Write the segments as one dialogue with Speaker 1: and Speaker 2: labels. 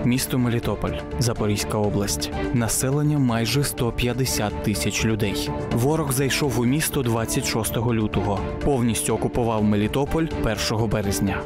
Speaker 1: Місто Мелітополь, Запорізька область. Населення майже 150 тисяч людей. Ворог зайшов у місто 26 лютого. Повністю окупував Мелітополь 1 березня.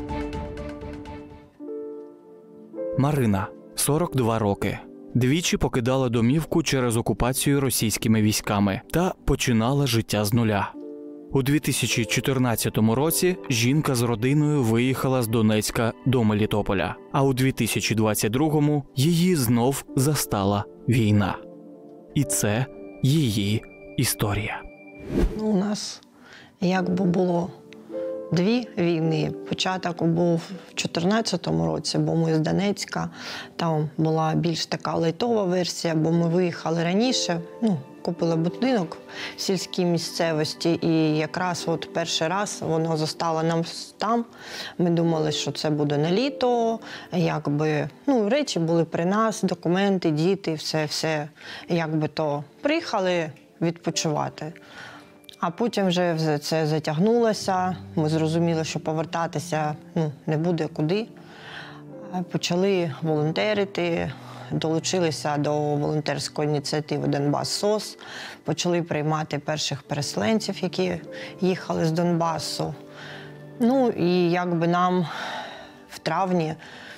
Speaker 1: Марина, 42 роки. Двічі покидала домівку через окупацію російськими військами та починала життя з нуля. У 2014 році жінка з родиною виїхала з Донецька до Мелітополя, а у 2022-му її знов застала війна. І це її історія.
Speaker 2: У нас якби було дві війни. Початок був в 2014 році, бо ми з Донецька. Там була більш така лайтова версія, бо ми виїхали раніше. Купили будинок в сільській місцевості, і якраз от перший раз воно застало нас там. Ми думали, що це буде на літо, речі були при нас, документи, діти, все, то приїхали відпочивати. А потім вже це затягнулося, ми зрозуміли, що повертатися не буде куди. Почали волонтерити, долучилися до волонтерської ініціативи «Донбас СОС», почали приймати перших переселенців, які їхали з Донбасу. І нам в травні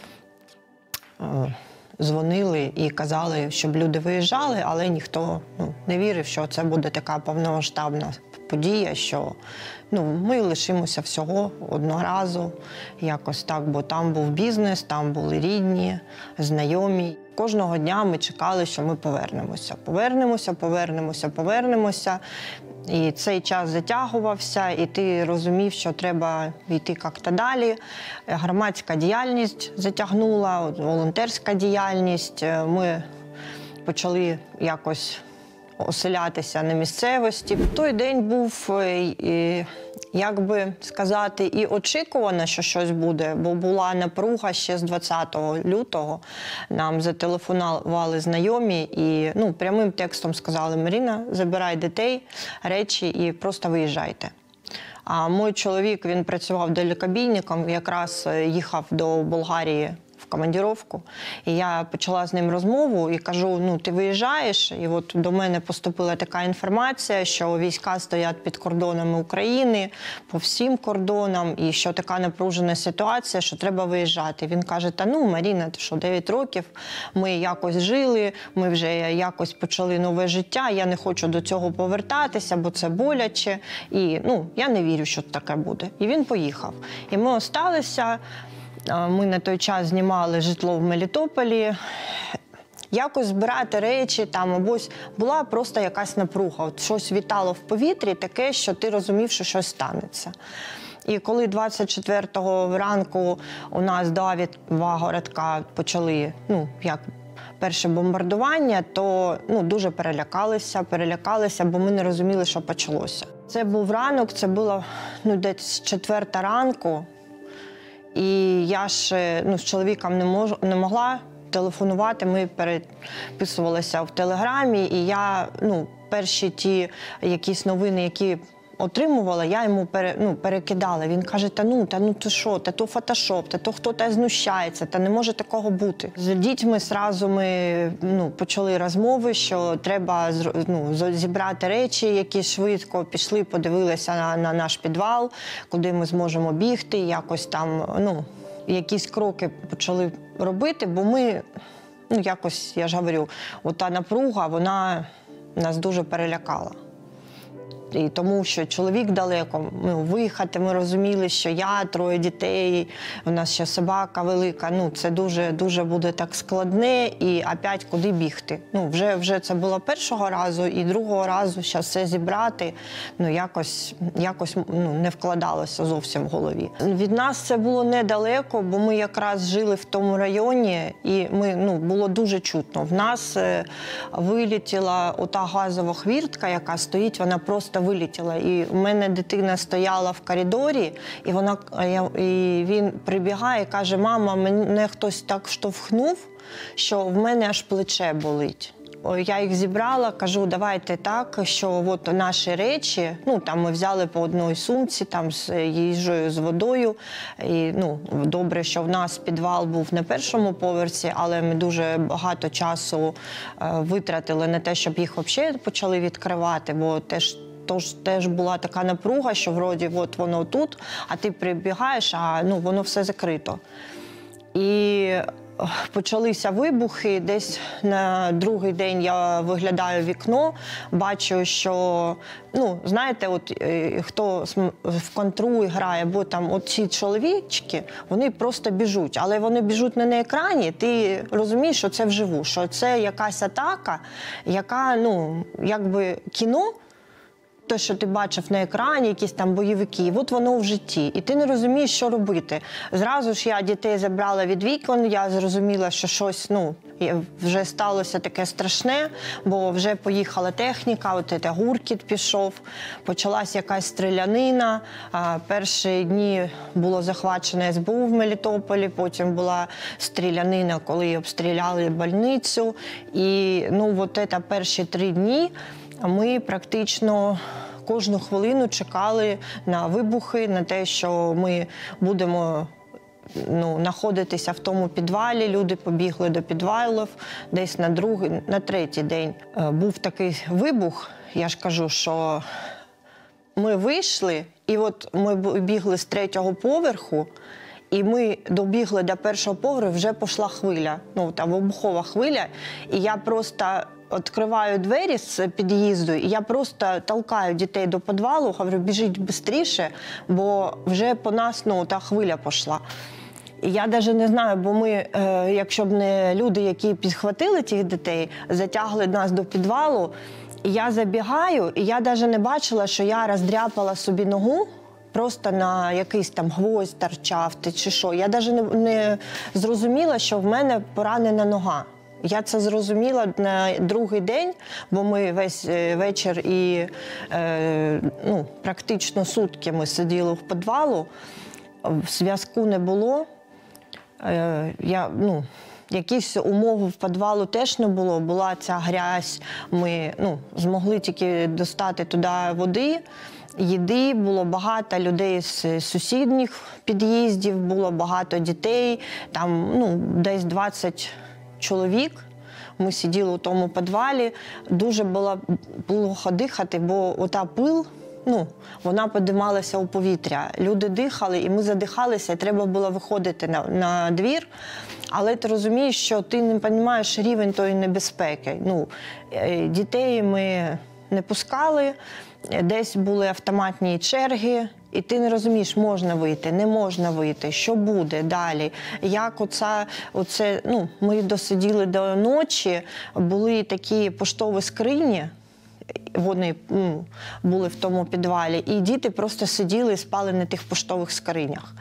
Speaker 2: дзвонили і казали, щоб люди виїжджали, але ніхто не вірив, що це буде така повномасштабна подія, що ми лишимося всього одного разу, якось так, бо там був бізнес, там були рідні, знайомі. Кожного дня ми чекали, що ми повернемося. І цей час затягувався, і ти розумів, що треба йти як-то далі. Громадська діяльність затягнула, волонтерська діяльність. Ми почали якось оселятися на місцевості. Той день був, як би сказати, і очікувано, що щось буде, бо була напруга ще з 20 лютого. Нам зателефонували знайомі і прямим текстом сказали: «Марина, забирай дітей, речі і просто виїжджайте». А мій чоловік, він працював далекобійником, якраз їхав до Болгарії в командировку. І я почала з ним розмову і кажу: ти виїжджаєш? І от до мене поступила така інформація, що війська стоять під кордонами України, по всім кордонам, і що така напружена ситуація, що треба виїжджати. Він каже: Маріна, ти що, 9 років, ми якось жили, ми вже якось почали нове життя, я не хочу до цього повертатися, бо це боляче, і я не вірю, що таке буде. І він поїхав. І ми осталися. Ми на той час знімали житло в Мелітополі. Якось збирати речі, або була просто якась напруга. Щось вітало в повітрі таке, що ти розумів, що щось станеться. І коли 24-го ранку у нас до Авдіївка почали, перше бомбардування, то дуже перелякалися, бо ми не розуміли, що почалося. Це був ранок, це було десь 4 ранку. І я ж з чоловіком не могла телефонувати, ми переписувалися в Телеграмі, і я перші ті якісь новини, які отримувала, я йому перекидала. Він каже: ти що, то фотошоп, то хтось знущається, не може такого бути. З дітьми зразу ми почали розмови, що треба зібрати речі, які швидко пішли, подивилися на наш підвал, куди ми зможемо бігти, якось там, якісь кроки почали робити, бо ми, якось, я ж говорю, та напруга, вона нас дуже перелякала. І тому що чоловік далеко, виїхати, ми розуміли, що я, 3 дітей, у нас ще собака велика, це дуже буде так складне, і опять куди бігти. Вже це було першого разу, і другого разу зараз все зібрати, якось не вкладалося зовсім в голові. Від нас це було недалеко, бо ми якраз жили в тому районі, і було дуже чутно. В нас вилетіла ота газова хвіртка, яка стоїть, вона просто вилетіла. І в мене дитина стояла в коридорі, і він прибігає і каже: «Мама, мене хтось так штовхнув, що в мене аж плече болить». я їх зібрала, кажу, давайте так, що от наші речі, ну, там ми взяли по одній сумці, там з їжею, з водою. І, ну, добре, що в нас підвал був на першому поверсі, але ми дуже багато часу витратили на те, щоб їх взагалі почали відкривати, бо теж була така напруга, що вроді от воно тут, а ти прибігаєш, а ну, воно все закрито. І почалися вибухи, десь на другий день я виглядаю в вікно, бачу, що, ну, знаєте, от хто в контру грає, бо там от ці чоловічки, вони просто біжуть, але вони біжуть не на екрані, ти розумієш, що це вживу, що це якась атака, яка, ну, якби кіно, те, що ти бачив на екрані, якісь там бойовики, от воно в житті. І ти не розумієш, що робити. Зразу ж я дітей забрала від вікон, я зрозуміла, що щось, ну, вже сталося таке страшне, бо вже поїхала техніка, от це гуркіт пішов, почалась якась стрілянина. Перші дні було захвачено СБУ в Мелітополі, потім була стрілянина, коли обстріляли больницю. І, ну, от це перші 3 дні ми практично кожну хвилину чекали на вибухи, на те, що ми будемо, ну, знаходитися в тому підвалі. Люди побігли до підвалів. Десь на третій день був такий вибух. Я ж кажу, що ми вийшли, і от ми бігли з 3-го поверху, і ми добігли до 1-го поверху, вже пішла хвиля, ну, та вибухова хвиля, і я просто відкриваю двері з під'їзду, і я просто толкаю дітей до підвалу, говорю, біжіть швидше, бо вже по нас, ну, та хвиля пішла. І я навіть не знаю, бо ми, якщо б не люди, які підхватили тих дітей, затягли нас до підвалу, і я забігаю, і я навіть не бачила, що я роздряпала собі ногу, просто на якийсь там гвоздь торчав чи що. Я навіть не зрозуміла, що в мене поранена нога. Я це зрозуміла на другий день, бо ми весь вечір і ну, практично сутки ми сиділи в підвалу, зв'язку не було. Ну, якісь умови в підвалу теж не було, була ця грязь, ми, ну, змогли тільки достати туди води, їди, було багато людей з сусідніх під'їздів, було багато дітей, там, ну, десь 20 чоловік. Ми сиділи у тому підвалі, дуже було плохо дихати, бо ота пил, ну, вона підіймалася у повітря. Люди дихали, і ми задихалися, і треба було виходити на двір. Але ти розумієш, що ти не розумієш рівень тої небезпеки. Ну, дітей ми не пускали, десь були автоматні черги, і ти не розумієш, можна вийти, не можна вийти, що буде далі. Як оце, ну, ми досиділи до ночі, були такі поштові скрині, вони, ну, були в тому підвалі, і діти просто сиділи і спали на тих поштових скринях.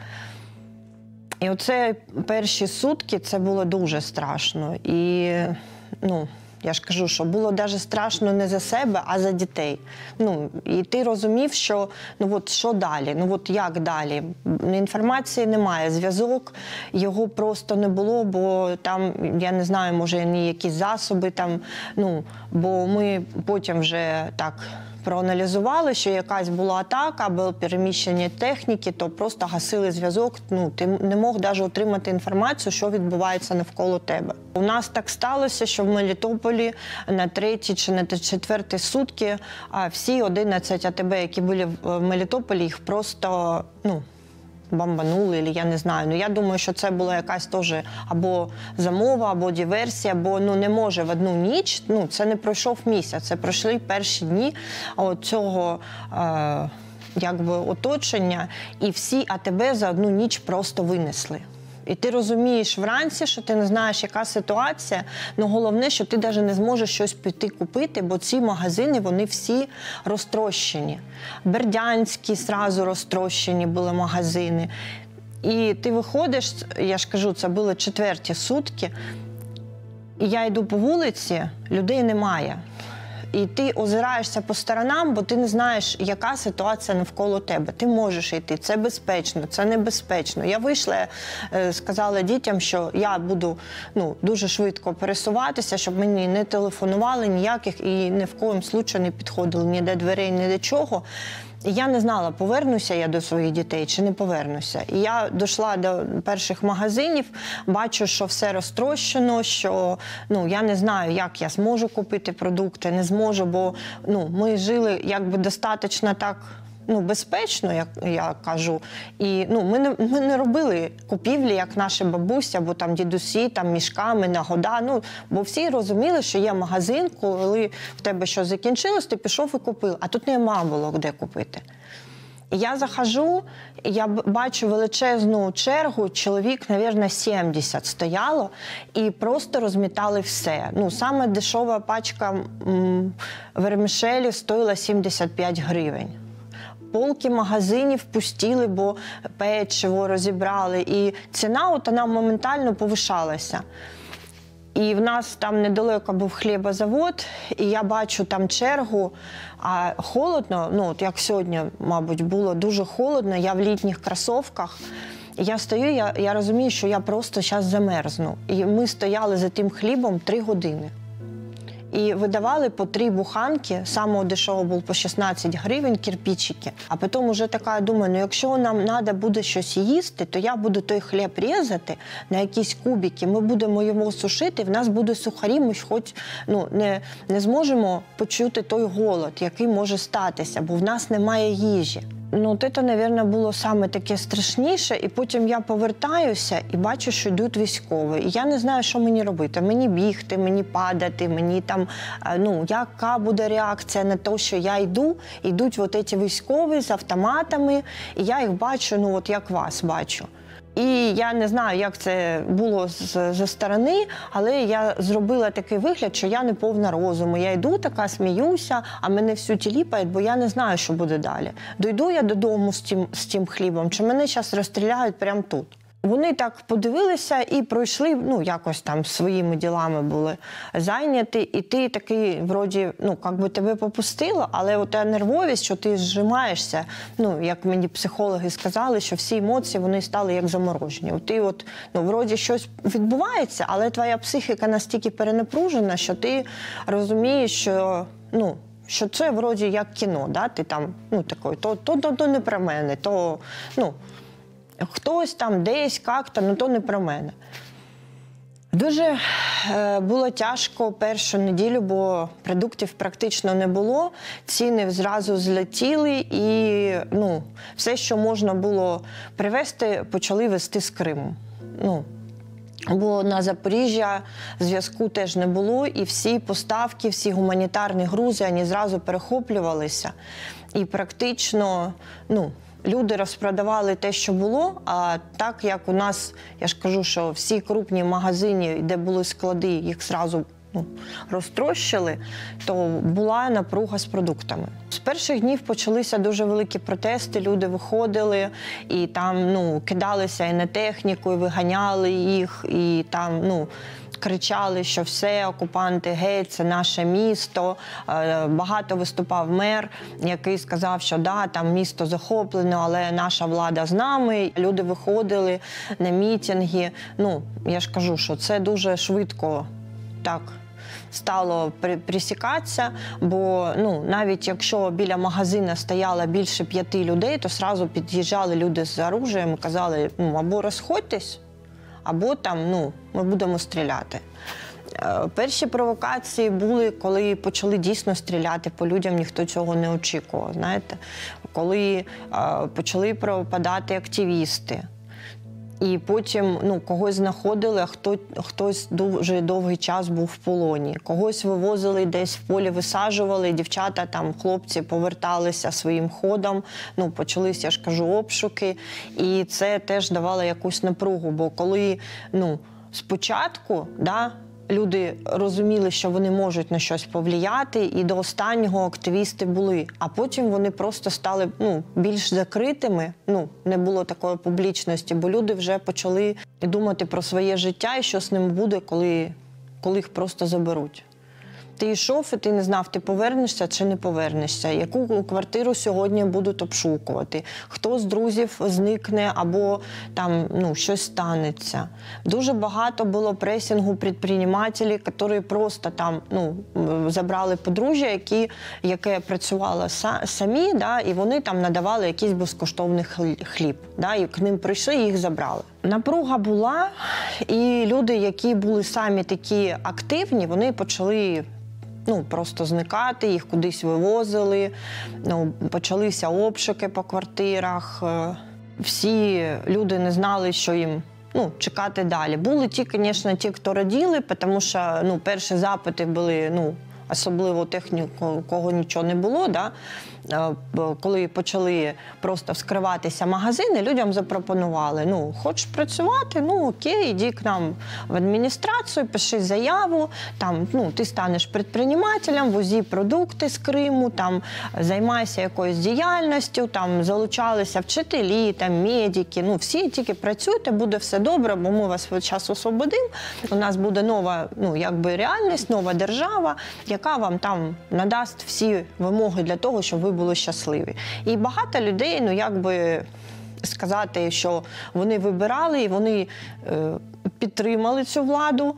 Speaker 2: І оце перші сутки, це було дуже страшно. І, ну, я ж кажу, що було навіть страшно не за себе, а за дітей. Ну, і ти розумів, що, ну, от що далі, ну, от як далі. Інформації немає, зв'язок, його просто не було, бо там, я не знаю, може, ні якісь засоби там, ну, бо ми потім вже так проаналізували, що якась була атака або переміщення техніки, то просто гасили зв'язок, ну, ти не мог навіть отримати інформацію, що відбувається навколо тебе. У нас так сталося, що в Мелітополі на 3-й чи на 4-й сутки всі 11 АТБ, які були в Мелітополі, їх просто, ну, бомбанули, або я не знаю. Ну, я думаю, що це була якась теж або замова, або диверсія, бо, ну, не може в одну ніч, ну, це не пройшов місяць, це пройшли перші дні цього якби оточення, і всі АТБ за одну ніч просто винесли. І ти розумієш вранці, що ти не знаєш, яка ситуація, але головне, що ти навіть не зможеш щось піти купити, бо ці магазини, вони всі розтрощені. Бердянські зразу розтрощені були магазини. І ти виходиш, я ж кажу, це були 4-ті сутки, і я йду по вулиці, людей немає. і ти озираєшся по сторонам, бо ти не знаєш, яка ситуація навколо тебе. Ти можеш йти, це безпечно, це небезпечно. Я вийшла, сказала дітям, що я буду дуже швидко пересуватися, щоб мені не телефонували ніяких і ні в коєму случаю не підходили ні до дверей, ні до чого. І я не знала, повернуся я до своїх дітей чи не повернуся. І я дійшла до перших магазинів, бачу, що все розтрощено, що я не знаю, як я зможу купити продукти, не зможу, бо ми жили якби достатньо так безпечно, як я кажу. І ми не робили купівлі, як наші бабусі або там дідусі, там мішками на года. Бо всі розуміли, що є магазин, коли в тебе щось закінчилось, ти пішов і купив. А тут нема було де купити. І я заходжу, і я бачу величезну чергу, чоловік, мабуть, 70 стояло, і просто розмітали все. Саме дешева пачка вермішелі стоїла 75 гривень. Полки магазинів пустіли, бо печиво розібрали. І ціна вона моментально повишалася. І в нас там недалеко був хлібозавод, і я бачу там чергу, а холодно, як сьогодні, мабуть, було дуже холодно, я в літніх кросівках. Я стою, я розумію, що я просто зараз замерзну. І ми стояли за тим хлібом 3 години. І видавали по 3 буханки, самого дешевого був по 16 гривень, кирпичики. А потім вже така, думаю, якщо нам треба буде щось їсти, то я буду той хліб різати на якісь кубики, ми будемо його сушити, в нас буде сухарі, ми хоч не зможемо почути той голод, який може статися, бо в нас немає їжі. Це, мабуть, було саме таке страшніше, і потім я повертаюся і бачу, що йдуть військові. І я не знаю, що мені робити. Мені бігти, мені падати, мені там, яка буде реакція на те, що я йду. Йдуть ці військові з автоматами, і я їх бачу, як вас бачу. І я не знаю, як це було зі сторони, але я зробила такий вигляд, що я не повна розуму. Я йду така, сміюся, а мене всю тіліпають, бо я не знаю, що буде далі. Дойду я додому з тим хлібом, чи мене зараз розстріляють прямо тут. Вони так подивилися і пройшли, якось там своїми ділами були зайняті. І ти такий, вроді, тебе попустило, але ота нервовість, що ти зжимаєшся, як мені психологи сказали, що всі емоції, вони стали як заморожені. Ти вроді щось відбувається, але твоя психіка настільки перенапружена, що ти розумієш, що це вроді як кіно, да? Ти там, такий, то не про мене, то, хтось там десь, як-то, то не про мене. Дуже було тяжко першу неділю, бо продуктів практично не було, ціни зразу злетіли і все, що можна було привезти, почали везти з Криму. Бо на Запоріжжя зв'язку теж не було, і всі поставки, всі гуманітарні грузи, вони зразу перехоплювалися. І практично, люди розпродавали те, що було, а так як у нас, я ж кажу, що всі крупні магазини, де були склади, їх зразу розтрощили, то була напруга з продуктами. З перших днів почалися дуже великі протести, люди виходили і там, кидалися і на техніку, і виганяли їх, і там, кричали, що все, окупанти геть, це наше місто. Багато виступав мер, який сказав, що да, там місто захоплено, але наша влада з нами. Люди виходили на мітинги. Я ж кажу, що це дуже швидко так стало присікатися, бо навіть якщо біля магазину стояло більше 5 людей, то одразу під'їжджали люди з оружієм і казали, або розходьтесь, або там, ми будемо стріляти. Перші провокації були, коли почали дійсно стріляти по людям, ніхто цього не очікував, знаєте. Коли почали пропадати активісти. І потім когось знаходили, а хтось дуже довгий час був в полоні. Когось вивозили десь в полі, висаджували, дівчата, там, хлопці поверталися своїм ходом. Почалися, я ж кажу, обшуки. І це теж давало якусь напругу, бо коли спочатку, люди розуміли, що вони можуть на щось повлияти, і до останнього активісти були. А потім вони просто стали більш закритими, не було такої публічності, бо люди вже почали думати про своє життя і що з ним буде, коли їх просто заберуть. Ти йшов, і ти не знав, ти повернешся чи не повернешся, яку квартиру сьогодні будуть обшукувати, хто з друзів зникне або там, щось станеться. Дуже багато було пресінгу підприємців, які просто там, забрали подружжя, яке працювало самі, да, і вони там надавали якийсь безкоштовний хліб. Да, і к ним прийшли, їх забрали. Напруга була, і люди, які були самі такі активні, вони почали просто зникати, їх кудись вивозили, почалися обшуки по квартирах. Всі люди не знали, що їм чекати далі. Були ті, звісно, ті, хто раділи, тому що перші запити були, особливо тих, у кого нічого не було, да? Коли почали просто вскриватися магазини, людям запропонували, хочеш працювати, окей, іди к нам в адміністрацію, пиши заяву, там, ти станеш підприємцем, возі продукти з Криму, там, займайся якоюсь діяльністю, там, залучалися вчителі, там, медики, всі тільки працюйте, буде все добре, бо ми вас час освободимо, у нас буде нова, реальність, нова держава, яка вам там надасть всі вимоги для того, щоб ви були щасливі. І багато людей, сказати, що вони вибирали і вони підтримали цю владу.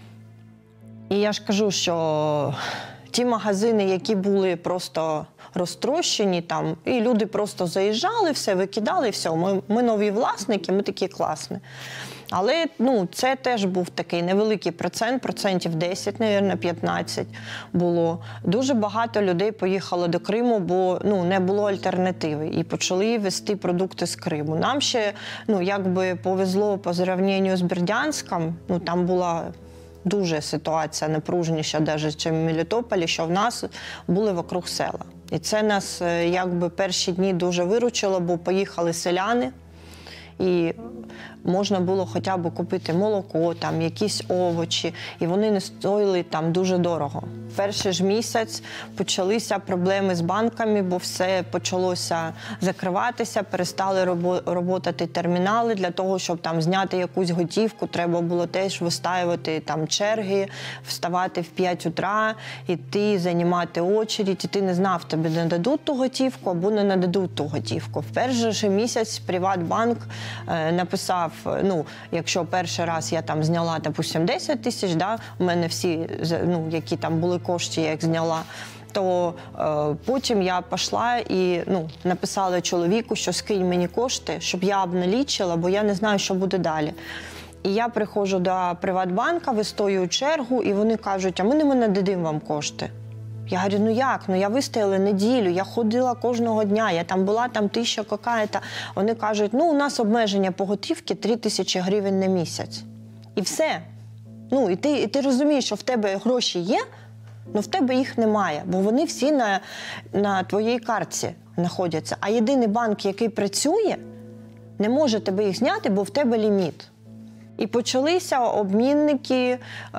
Speaker 2: І я ж кажу, що ті магазини, які були просто розтрощені там, і люди просто заїжджали, все викидали, і все, ми нові власники, ми такі класні. Але це теж був такий невеликий процентів 10, мабуть, 15 було. Дуже багато людей поїхало до Криму, бо не було альтернативи. І почали везти продукти з Криму. Нам ще повезло по зрівнянню з Бердянськом, там була дуже ситуація напруженіша, навіть, ніж в Мелітополі, що в нас були вокруг села. І це нас перші дні дуже виручило, бо поїхали селяни, і можна було хоча б купити молоко, там, якісь овочі, і вони не стоїли там дуже дорого. Перший ж місяць почалися проблеми з банками, бо все почалося закриватися, перестали роботати термінали. Для того, щоб там зняти якусь готівку, треба було теж вистаювати там черги, вставати в 5 утра, йти, займати очередь, і ти не знав, тобі не дадуть ту готівку або не нададуть ту готівку. В перший же місяць Приватбанк написав, якщо перший раз я там зняла, допустим, 10 тисяч, да, у мене всі, які там були кошти, я їх зняла, то потім я пішла і написала чоловіку, що скинь мені кошти, щоб я обналічила, бо я не знаю, що буде далі. І я приходжу до Приватбанка, вистоюю чергу, і вони кажуть, а ми не нададимо вам кошти. Я говорю, як? Я вистояла неділю, я ходила кожного дня, я там була, там 1000 какая-то. Вони кажуть, у нас обмеження по готівці 3000 гривень на місяць. І все. І ти розумієш, що в тебе гроші є, але в тебе їх немає, бо вони всі на твоїй картці знаходяться. А єдиний банк, який працює, не може тебе їх зняти, бо в тебе ліміт. І почалися обмінники,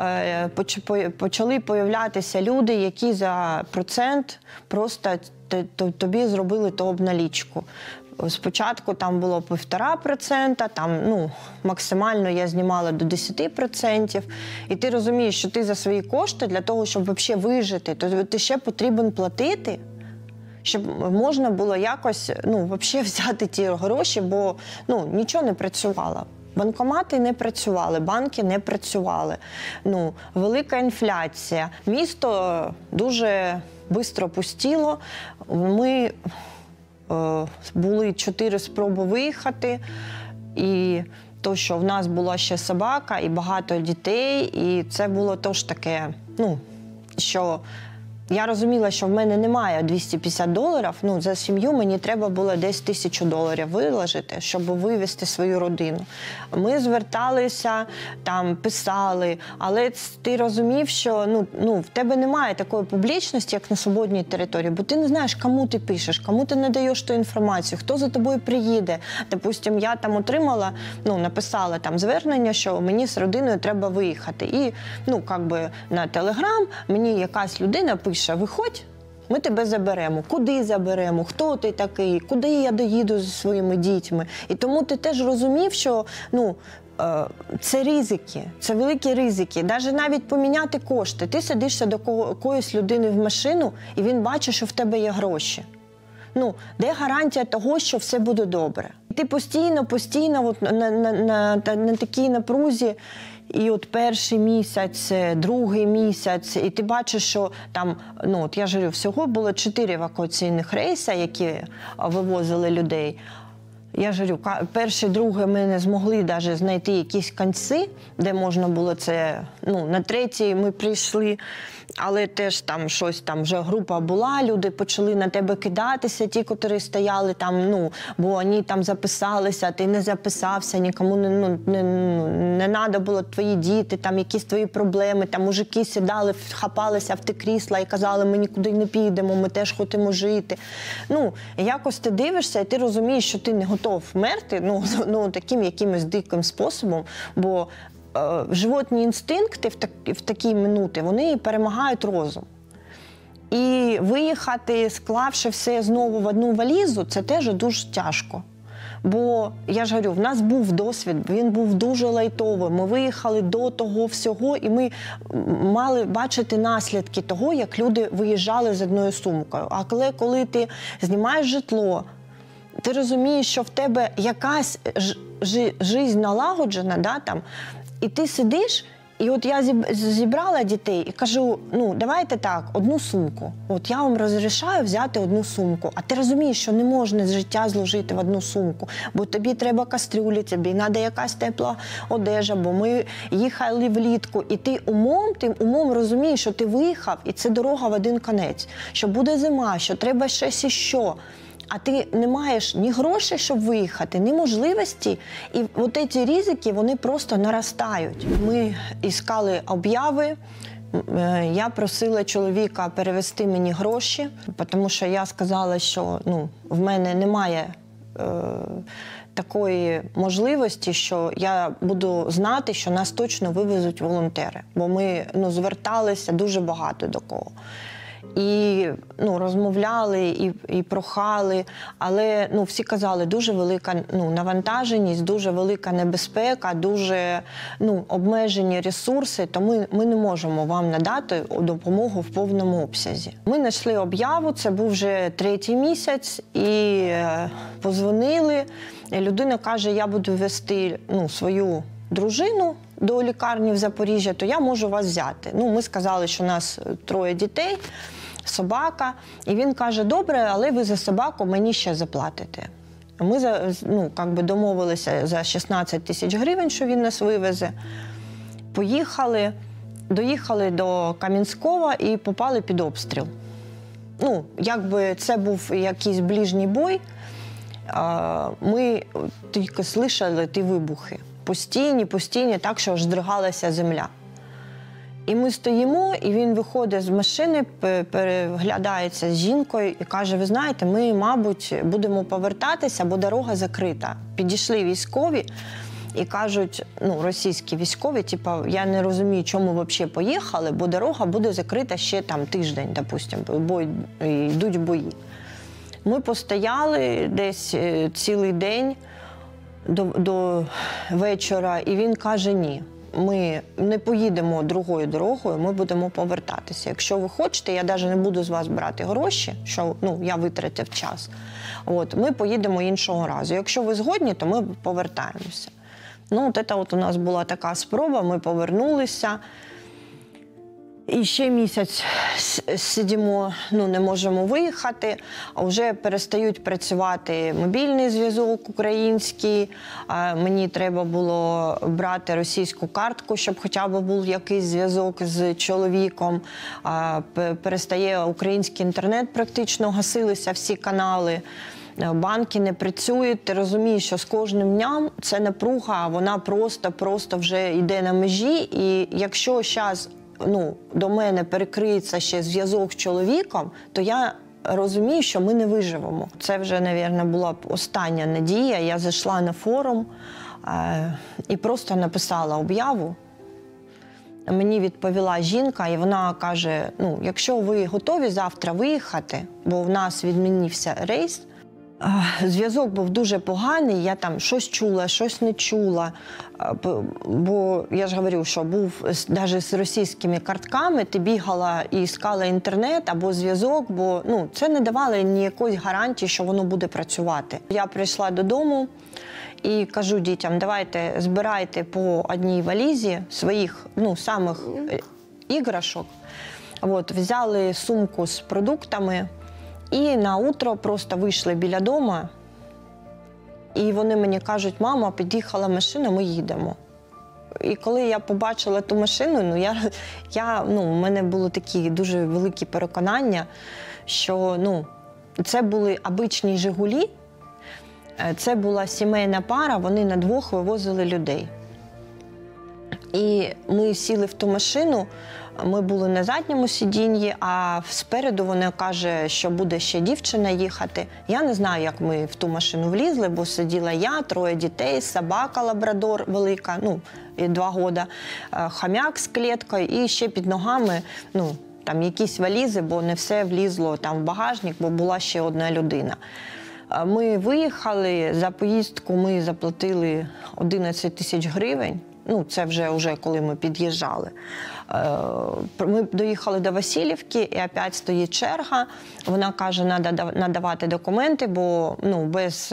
Speaker 2: почали появлятися люди, які за процент просто тобі зробили ту обналічку. Спочатку там було 1,5%, там, максимально я знімала до 10%. І ти розумієш, що ти за свої кошти, для того, щоб взагалі вижити, то ти ще потрібен платити, щоб можна було якось, взагалі взяти ті гроші, бо, нічого не працювало. Банкомати не працювали, банки не працювали. Велика інфляція. Місто дуже швидко пустіло. Ми були 4 спроби виїхати. І то, що в нас була ще собака і багато дітей, і це було теж таке, що я розуміла, що в мене немає $250, за сім'ю мені треба було десь $1000 виложити, щоб вивезти свою родину. Ми зверталися, там, писали, але ти розумів, що в тебе немає такої публічності, як на свободній території, бо ти не знаєш, кому ти пишеш, кому ти надаєш ту інформацію, хто за тобою приїде. Допустим, я там отримала, написала там звернення, що мені з родиною треба виїхати. І, на Телеграм мені якась людина пише, виходь, ми тебе заберемо. Куди заберемо? Хто ти такий? Куди я доїду зі своїми дітьми? І тому ти теж розумів, що це ризики, це великі ризики. Навіть поміняти кошти. Ти сидишся до якоїсь людини в машину, і він бачить, що в тебе є гроші. Де гарантія того, що все буде добре? Ти постійно от на такій напрузі, і от перший місяць, другий місяць, і ти бачиш, що там, от я ж говорю, всього було 4 евакуаційних рейси, які вивозили людей. Я ж говорю, перший, другий ми не змогли навіть знайти якісь кінці, де можна було це, на третій ми прийшли, але теж там щось, там вже група була, люди почали на тебе кидатися, ті, котрі стояли там, бо вони там записалися, ти не записався, нікому не треба було, твої діти, там якісь твої проблеми, там мужики сідали, хапалися в ті крісла і казали, ми нікуди не підемо, ми теж хочемо жити. Якось ти дивишся і ти розумієш, що ти не готов вмерти, таким якимось диким способом, бо животні інстинкти в такі минути, вони перемагають розум. І виїхати, склавши все знову в одну валізу, це теж дуже тяжко. Бо, я ж говорю, в нас був досвід, він був дуже лайтовий. Ми виїхали до того всього, і ми мали бачити наслідки того, як люди виїжджали з одною сумкою. А коли ти знімаєш житло, ти розумієш, що в тебе якась життя налагоджена, і ти сидиш, і от я зібрала дітей і кажу, давайте так, одну сумку. От я вам розрішаю взяти одну сумку. А ти розумієш, що не можна життя зложити в одну сумку, бо тобі треба кастрюлі, тобі треба якась тепла одежа, бо ми їхали влітку. І ти умом розумієш, що ти виїхав, і це дорога в один кінець, що буде зима, що треба щось іще. А ти не маєш ні грошей, щоб виїхати, ні можливості. І от ці ризики, вони просто наростають. Ми іскали об'яви. Я просила чоловіка перевести мені гроші, тому що я сказала, що в мене немає такої можливості, що я буду знати, що нас точно вивезуть волонтери. Бо ми зверталися дуже багато до кого. І розмовляли, і прохали, але всі казали, дуже велика навантаженість, дуже велика небезпека, дуже обмежені ресурси, то ми не можемо вам надати допомогу в повному обсязі. Ми знайшли об'яву, це був вже 3-й місяць, і подзвонили. І людина каже, я буду вести свою дружину до лікарні в Запоріжжя, то я можу вас взяти. Ми сказали, що у нас 3 дітей, собака. І він каже, добре, але ви за собаку мені ще заплатите. Ми домовилися за 16 тисяч гривень, що він нас вивезе. Поїхали, доїхали до Кам'янського і попали під обстріл. Це був якийсь ближній бой, ми тільки слухали ті вибухи. Постійні, так, що аж здригалася земля. І ми стоїмо, і він виходить з машини, переглядається з жінкою і каже, ви знаєте, ми, мабуть, будемо повертатися, бо дорога закрита. Підійшли військові і кажуть, російські військові, я не розумію, чому ви взагалі поїхали, бо дорога буде закрита ще тиждень, допустимо, бо йдуть бої. Ми постояли десь цілий день до вечора, і він каже, ні, ми не поїдемо другою дорогою, ми будемо повертатися. Якщо ви хочете, я навіть не буду з вас брати гроші, що я витратив час. Ми поїдемо іншого разу. Якщо ви згодні, то ми повертаємося. У нас була така спроба, ми повернулися. І ще місяць сидимо, не можемо виїхати, а вже перестають працювати мобільний зв'язок український. Мені треба було брати російську картку, щоб хоча б був якийсь зв'язок з чоловіком. Перестає український інтернет, практично гасилися всі канали. Банки не працюють, ти розумієш, що з кожним днем це напруга, вона просто вже йде на межі. І якщо зараз до мене перекриється ще зв'язок з чоловіком, то я розумію, що ми не виживемо. Це вже, мабуть, була остання надія. Я зайшла на форум і просто написала об'яву. Мені відповіла жінка, і вона каже, якщо ви готові завтра виїхати, бо в нас відмінився рейс, Зв'язок був дуже поганий, я там щось чула, щось не чула. Бо я ж говорю, що був навіть з російськими картками, ти бігала і іскала інтернет або зв'язок, бо це не давало ніякої гарантії, що воно буде працювати. Я прийшла додому і кажу дітям, давайте збирайте по одній валізі своїх самих іграшок. Взяли сумку з продуктами і на утро просто вийшли біля дому. І вони мені кажуть, мама, під'їхала машина, ми їдемо. І коли я побачила ту машину, у мене було такі дуже великі переконання, що це були обичні «Жигулі», це була сімейна пара, вони на двох вивозили людей. І ми сіли в ту машину, ми були на задньому сидінні, а спереду вона каже, що буде ще дівчина їхати. Я не знаю, як ми в ту машину влізли, бо сиділа я, 3 дітей, собака лабрадор велика, 2 роки, хомяк з кліткою і ще під ногами, там якісь валізи, бо не все влізло там в багажник, бо була ще одна людина. Ми виїхали, за поїздку ми заплатили 11 тисяч гривень. Це вже коли ми під'їжджали. Ми доїхали до Васильівки, і опять стоїть черга. Вона каже, треба надавати документи, бо без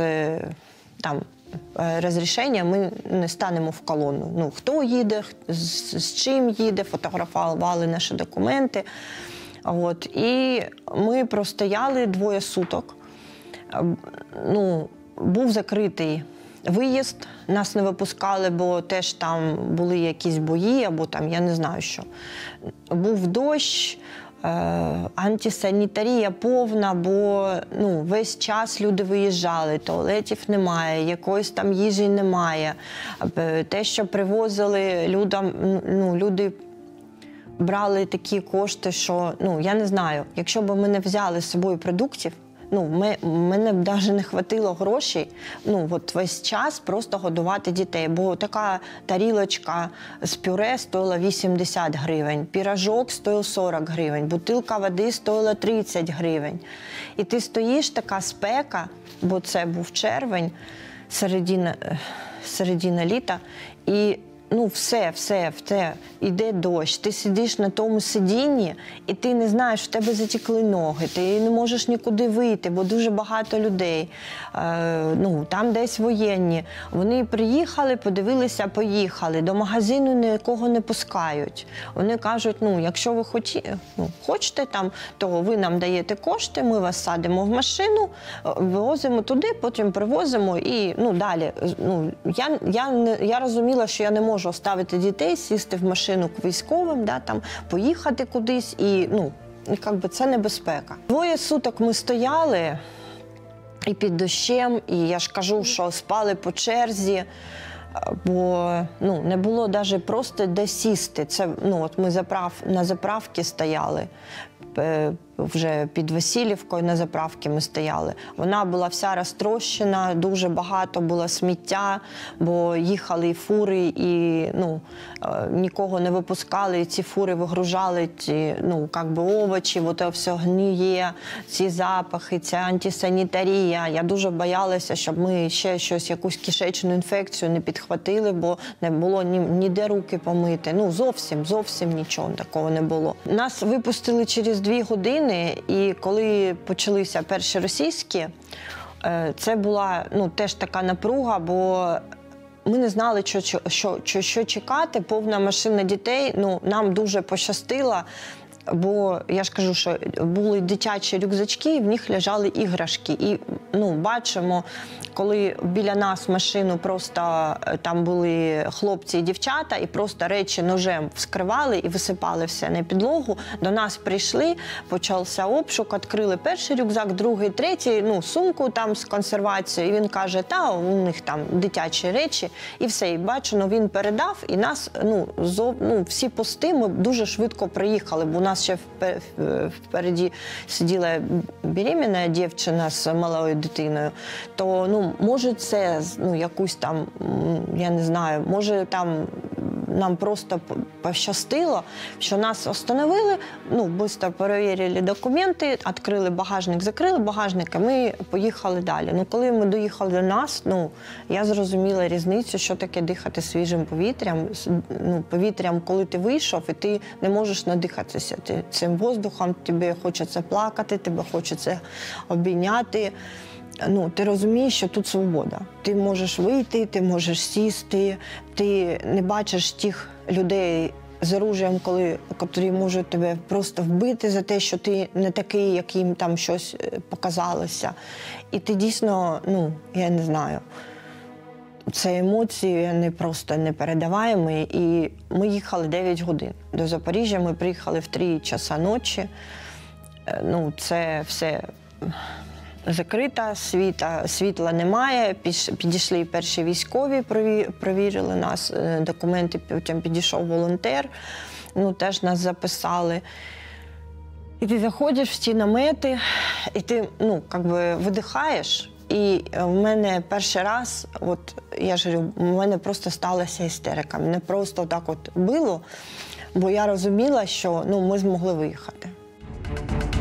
Speaker 2: розрішення ми не станемо в колону. Хто їде, з чим їде, фотографували наші документи. І ми простояли 2 суток. Був закритий виїзд, нас не випускали, бо теж там були якісь бої, або там, я не знаю що. Був дощ, антисанітарія повна, бо весь час люди виїжджали, туалетів немає, якоїсь там їжі немає. Те, що привозили людям, люди брали такі кошти, що, я не знаю, якщо б ми не взяли з собою продуктів, мене б навіть не хватило грошей, весь час просто годувати дітей, бо така тарілочка з пюре стоїла 80 гривень, пірожок стоїв 40 гривень, бутилка води стоїла 30 гривень. І ти стоїш, така спека, бо це був червень, середина літа, і все, іде дощ, ти сидиш на тому сидінні, і ти не знаєш, в тебе затекли ноги, ти не можеш нікуди вийти, бо дуже багато людей, там десь воєнні. Вони приїхали, подивилися, поїхали, до магазину нікого не пускають. Вони кажуть, якщо ви хочете там, то ви нам даєте кошти, ми вас садимо в машину, вивозимо туди, потім привозимо і далі. Я розуміла, що я не можу оставити дітей, сісти в машину к військовим, поїхати кудись, і це небезпека. 2 суток ми стояли і під дощем, і я ж кажу, що спали по черзі, бо не було навіть просто де сісти. Це, ми на заправці стояли, вже під Васильівкою на заправці ми стояли. Вона була вся розтрощена, дуже багато було сміття, бо їхали і фури, і нікого не випускали, і ці фури вигружали овочі, це все гниє, ці запахи, ця антисанітарія. Я дуже боялася, щоб ми ще якусь кишечну інфекцію не підхватили, бо не було ніде руки помити. Зовсім нічого такого не було. Нас випустили через 2 години, і коли почалися перші російські, це була теж така напруга, бо ми не знали, що чекати. Повна машина дітей, нам дуже пощастило, бо я ж кажу, що були дитячі рюкзачки, і в них лежали іграшки. І бачимо, коли біля нас машину просто там були хлопці і дівчата, і просто речі ножем вскривали і висипали все на підлогу. До нас прийшли, почався обшук, відкрили перший рюкзак, другий, третій, сумку там з консервацією. І він каже, у них там дитячі речі, і все. І бачу, він передав, і нас, всі пости, ми дуже швидко приїхали, бо у нас ще впереді сиділа беременна дівчина з малою дитиною, то, може, це якусь там, я не знаю, може, там нам просто пощастило, що нас остановили, швидко перевірили документи, відкрили багажник, закрили багажник, і ми поїхали далі. Коли ми доїхали до нас, я зрозуміла різницю, що таке дихати свіжим повітрям. Повітрям, коли ти вийшов, і ти не можеш надихатися цим воздухом, тобі хочеться плакати, тебе хочеться обійняти. Ти розумієш, що тут свобода. Ти можеш вийти, ти можеш сісти, ти не бачиш тих людей з оружієм, котрі можуть тебе просто вбити за те, що ти не такий, як їм там щось показалося. І ти дійсно, я не знаю, це емоції, вони просто непередаваємі. І ми їхали 9 годин. До Запоріжжя ми приїхали в 3 часа ночі. Це все закрита, світла немає. Підійшли перші військові, провірили нас, документи, потім підійшов волонтер, теж нас записали. І ти заходиш в ці намети, і ти, видихаєш. І в мене перший раз, я ж говорю, в мене просто сталася істерика. Мене просто так било, бо я розуміла, що ми змогли виїхати.